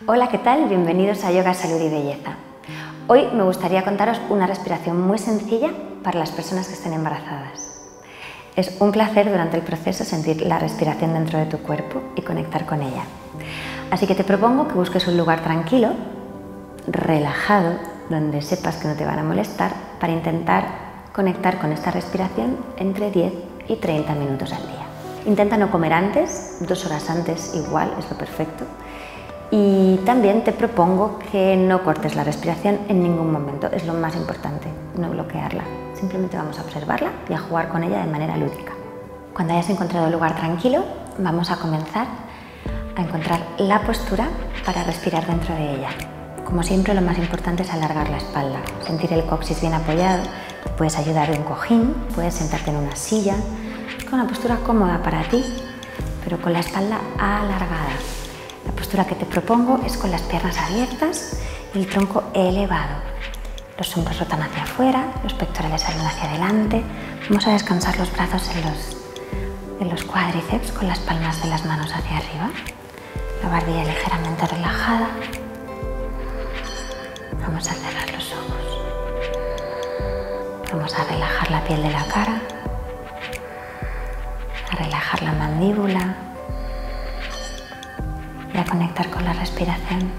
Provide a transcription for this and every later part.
Hola, ¿qué tal? Bienvenidos a Yoga, Salud y Belleza. Hoy me gustaría contaros una respiración muy sencilla para las personas que estén embarazadas. Es un placer durante el proceso sentir la respiración dentro de tu cuerpo y conectar con ella. Así que te propongo que busques un lugar tranquilo, relajado, donde sepas que no te van a molestar, para intentar conectar con esta respiración entre 10 y 30 minutos al día. Intenta no comer antes, 2 horas antes igual, es lo perfecto. Y también te propongo que no cortes la respiración en ningún momento, es lo más importante, no bloquearla. Simplemente vamos a observarla y a jugar con ella de manera lúdica. Cuando hayas encontrado un lugar tranquilo, vamos a comenzar a encontrar la postura para respirar dentro de ella. Como siempre, lo más importante es alargar la espalda, sentir el coxis bien apoyado. Te puedes ayudar de un cojín, puedes sentarte en una silla, con una postura cómoda para ti, pero con la espalda alargada. La postura que te propongo es con las piernas abiertas y el tronco elevado. Los hombros rotan hacia afuera, los pectorales salen hacia adelante. Vamos a descansar los brazos en los cuádriceps con las palmas de las manos hacia arriba. La barbilla ligeramente relajada. Vamos a cerrar los ojos. Vamos a relajar la piel de la cara, a relajar la mandíbula y a conectar con la respiración.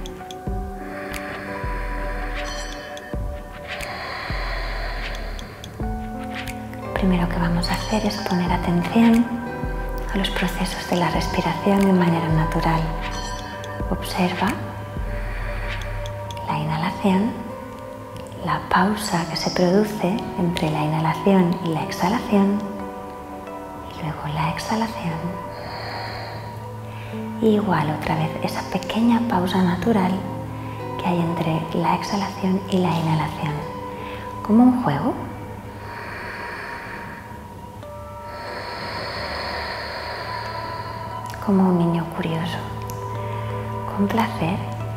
Lo primero que vamos a hacer es poner atención a los procesos de la respiración de manera natural. Observa la inhalación, la pausa que se produce entre la inhalación y la exhalación, y luego la exhalación. Y igual otra vez esa pequeña pausa natural que hay entre la exhalación y la inhalación, como un juego. Como un niño curioso, con placer,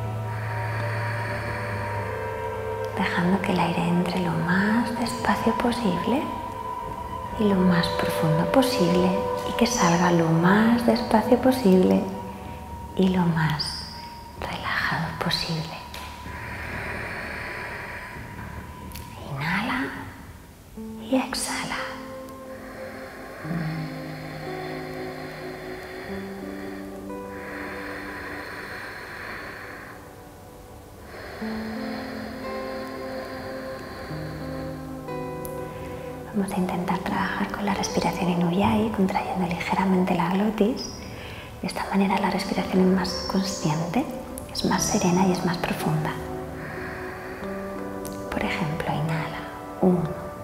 dejando que el aire entre lo más despacio posible y lo más profundo posible y que salga lo más despacio posible y lo más relajado posible. Inhala y exhala. Vamos a intentar trabajar con la respiración en Ujjayi, contrayendo ligeramente la glotis. De esta manera la respiración es más consciente, es más serena y es más profunda. Por ejemplo, inhala. 1,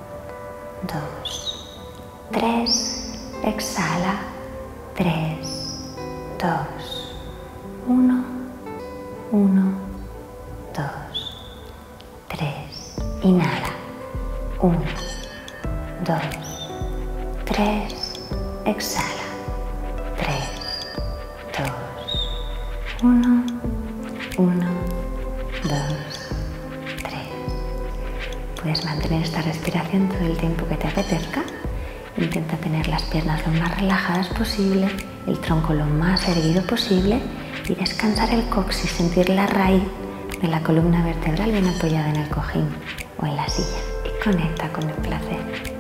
2, 3. Exhala. 3, 2, 1, 1, 2, 3. Inhala. 1, 2, 3. Exhala. 3, 2, 1, 1, 2, 3. Puedes mantener esta respiración todo el tiempo que te apetezca. Intenta tener las piernas lo más relajadas posible, el tronco lo más erguido posible y descansar el coxis, sentir la raíz de la columna vertebral bien apoyada en el cojín o en la silla y conecta con el placer.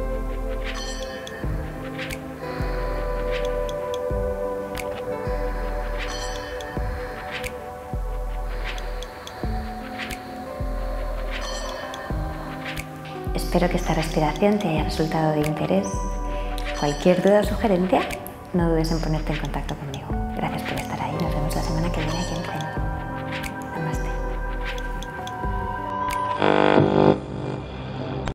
Espero que esta respiración te haya resultado de interés. Cualquier duda o sugerencia, no dudes en ponerte en contacto conmigo. Gracias por estar ahí. Nos vemos la semana que viene aquí en Zen.